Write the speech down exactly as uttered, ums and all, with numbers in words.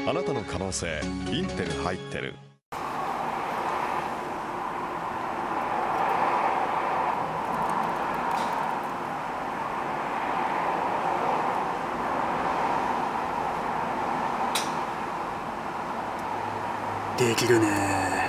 あなたの可能性インテル入ってる。 できるね。